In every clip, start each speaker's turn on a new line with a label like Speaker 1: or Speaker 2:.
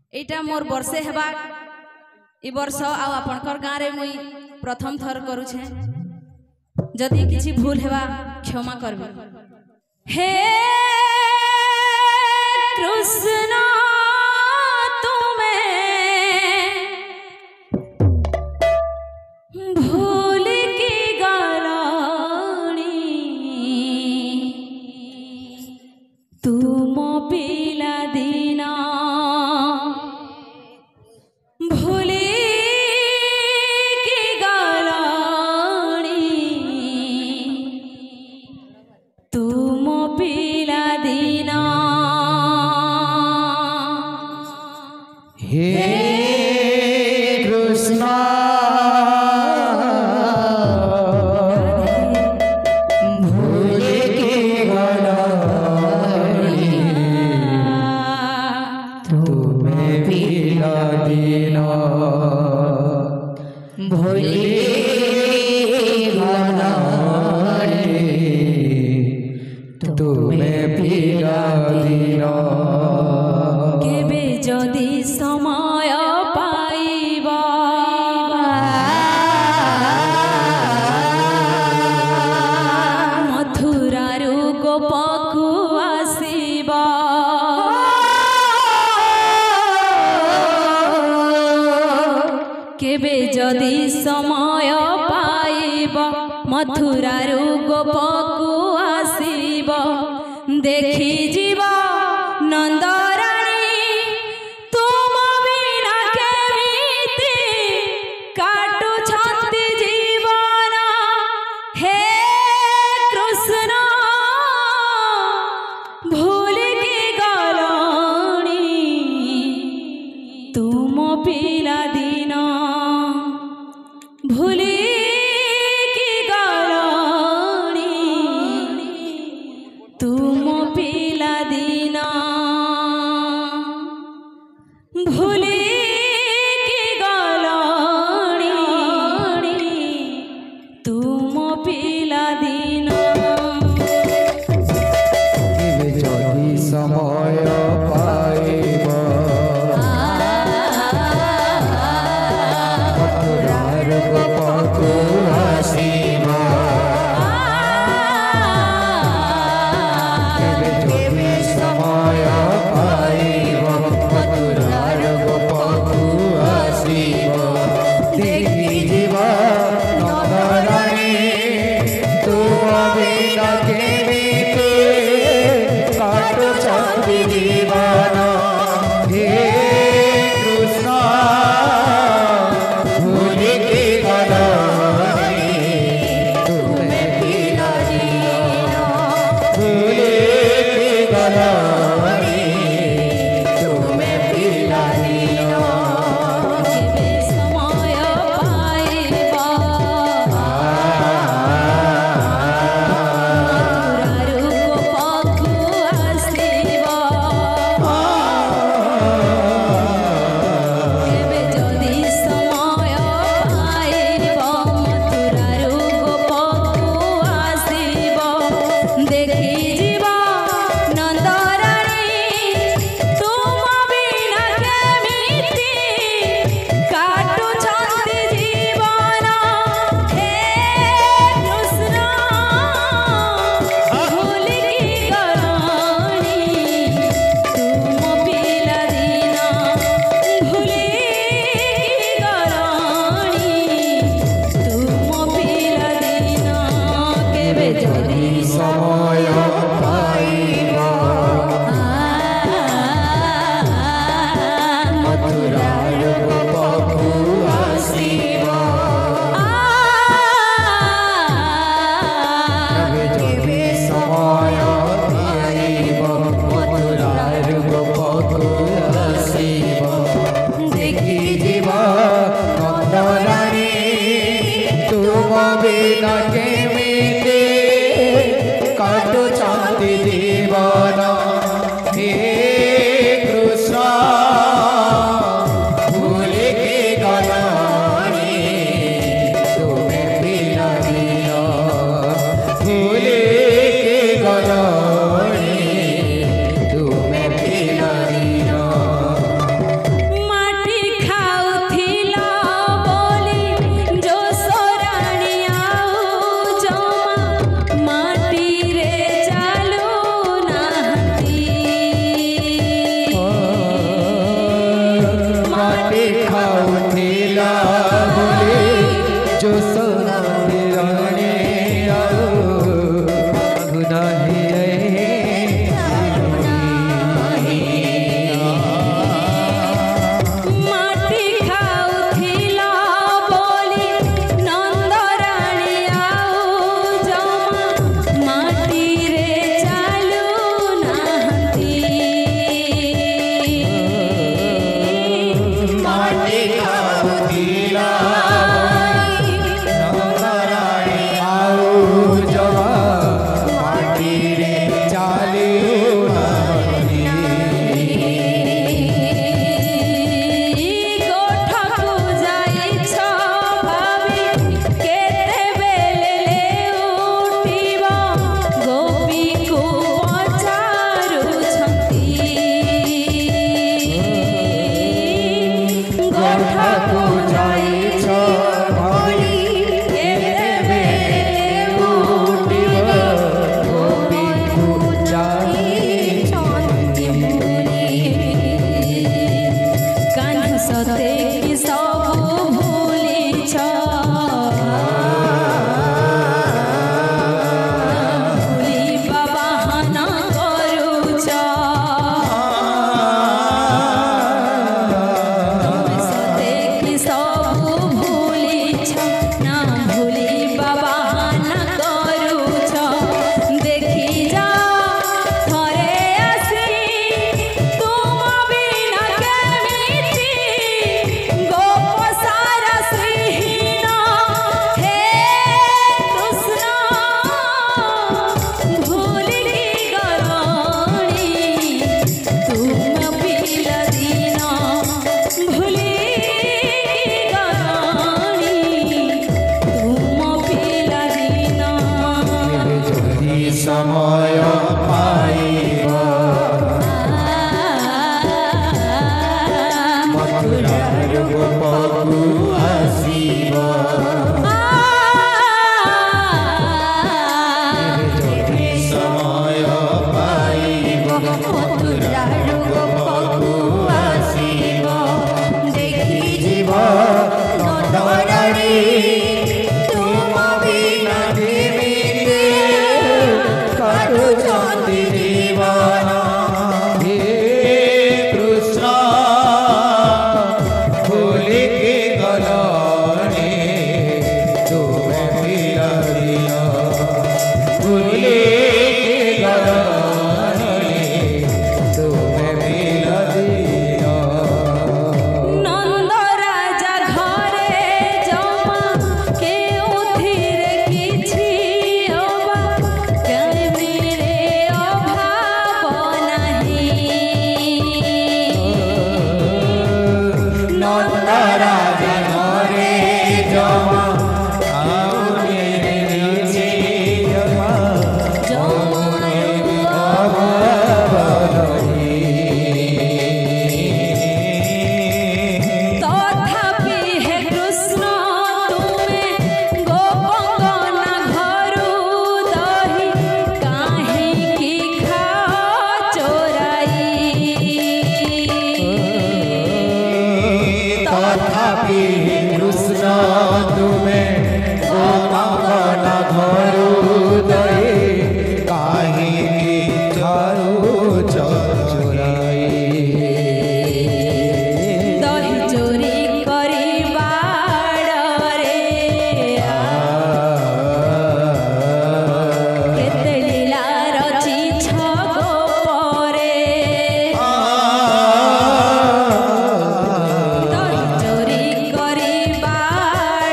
Speaker 1: एटा मोर वर्षे हेबा ई वर्ष आ आपनकर गाँव रे मुई प्रथम थर करूछे जदि किछि भूल हेबा क्षमा करबे। हे कृष्ण भूल की गलानी तुम पिला दीना भूल की गलानी तुम पिला दीना।
Speaker 2: हे कृष्ण
Speaker 1: केबे जदि समय पाइबा मथुरारू गोपकु आसीबा केबे जदि समय पाइबा मथुरारू गोपकु आसीबा देखी जीवा नंदराणी तुम बिना केमिति काटु छंती जीवन। हे कृष्ण भूल की गलानी तुम पिला दीन भूल की गलानी तुम पिला दीना भूल की गलानी तुम पिला दीना।
Speaker 2: जदि समय पाइबा मथुरार गोपकु माटी खाऊथिला बोले जो सोनाली रानी आओ गुनाही
Speaker 1: माटी खाऊथिला बोली नंद रानी आओ जमा माटी रे चालू नाहंती
Speaker 2: माटी खाऊथिला नंद रानी आओ जमा माटी रे चालू नाहंती
Speaker 1: गोठकु जाइछ भाभी केते बेले उठिब गोपी को पचारुछंती गोठकु जाइछ भाभी केते बेले
Speaker 2: उठिब गोपी को
Speaker 1: कान्ह सते कि सब भूलिछ भूली बाबाहना करुछ सते कि सब भूलिछ ना भूली बाबाहना करुछ देखि जा थरे आसी तुम बिना केमिति गोप सारा श्रीहीन हे कृष्ण भूली गराणी तुम पिला दीन भूली गराणी तुम पिला दीन
Speaker 2: যদি সময় পাইব মথুরার গোপকু আসিব যদি সময় পাইব মথুরার গোপকু আসিব দেখি জীব নন্দরানী তুম বিনা দেবীতে কাটুଛନ୍ତି জীবন হে কৃষ্ণ ভুলিকে গলনে তুমি বিলদিল ভুলিকে গলনে তুমি বিলদিল
Speaker 1: नंद राजा घरे जमा केउथिरे किछि अबा केमिरे अभाव नाही
Speaker 2: नंद राजा घरे जमा आउने निछि जमा जमुने अभावनी
Speaker 1: तथापि हे कृष्ण तुमे गोपंगना घरु दही काहे की खाओ चोराई
Speaker 2: तथापि कृष्ण तुमे गोपांगना घरु दही काहे झारू चोराई
Speaker 1: दही चोरी करी बाड़रे केते लीला रची गोपरे दही चोरी करी बाड़रे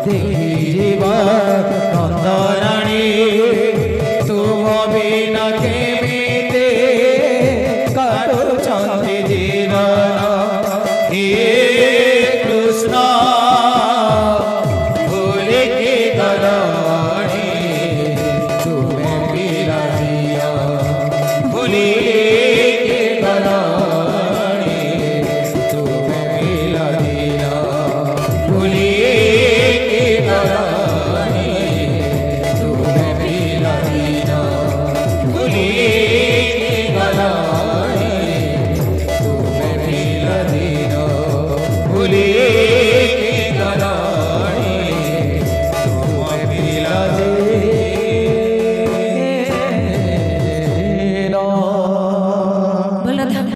Speaker 2: देखी जीवा नंदराणी तुम बिना केमिते काटुछंती जीवन हे कृष्ण भूले के गलाणी तुम्हें पीला दिया भूले के गलाणी तुम्हें पीला दिया भूले के गलाणी तुम्हें पीला दिया भूले के गलाणी तुम्हें पीला दिया भूले